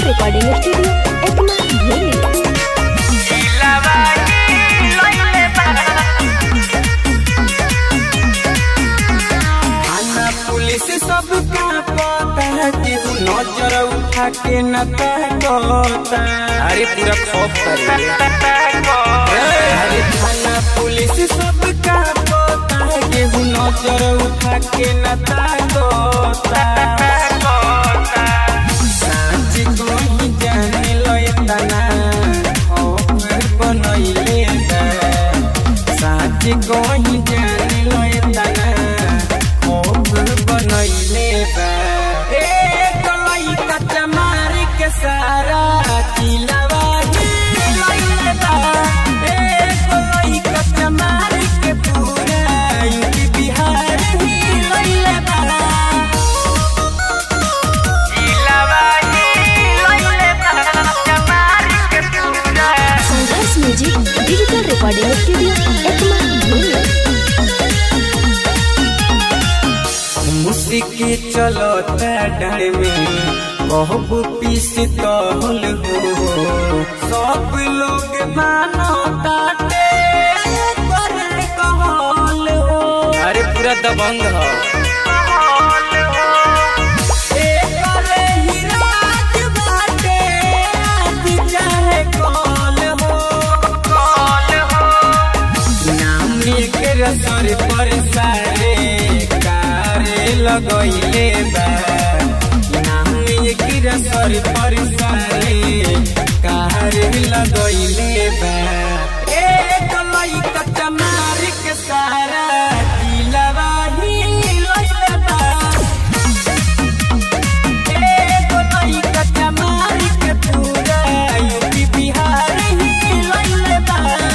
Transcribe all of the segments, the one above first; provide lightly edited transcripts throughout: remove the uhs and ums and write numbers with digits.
Recording studio Ekma भूमि। थाना police सबका पता है कि नजर उठा के न कहता। अरे पूरा खौफ अरे थाना पुलिस सबका पता है कि नजर उठा के न कहता। साँझ को ही जाने लय तना बनैले साँझ को ही जाने लय तना बनैले एक लइका चमार के सारा किलावा हिलैले बा। एक लइका चमार के पूरा यूपी बिहार हिलैले बा। किलावा हिलैले बा चमार के पूरा। Sangharsh music digital recording studio Ekma भूमि। मुसिकी चलता डर में कहबू पीस तहल हो। सब लोग मानो ताटे कहल हो। अरे पूरा दबंग हो। सर पर सारे कारे लगैले बा। नाम एक सर पर सारे कारे लगैले बा। एक लइका चमार के सारा किलावा हिलैले बा। एक लइका चमार के पूरा यूपी बिहार हिलैले बा।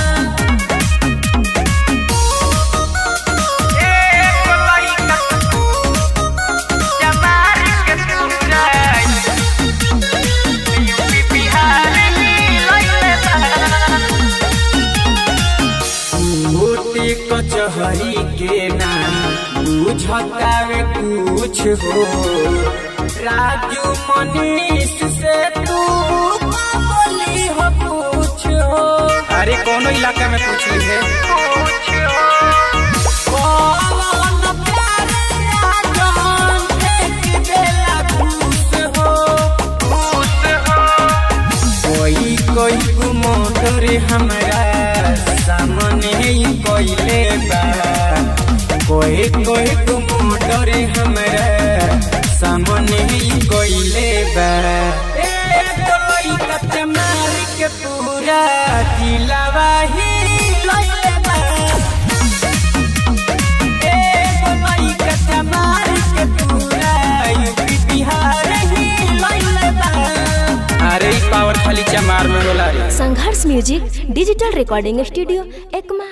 कचहरी के नाम बुझतावे कुछ हो। राजू मनीष से तू बोली हो पूछ हो। अरे कोनो इलाका में पूछ ली है। कोई मोटर हमारा सामने ही कोइले बा। कोई मोटर हमारा सामने ही कोइले बा। एक लइका चमार के पूरा किलावा हिलैले बा। एक लइका चमार के पूरा यूपी बिहार हिलैले बा। अरे पावर खाली चमार में होला रे। Sangharsh music digital recording studio Ekma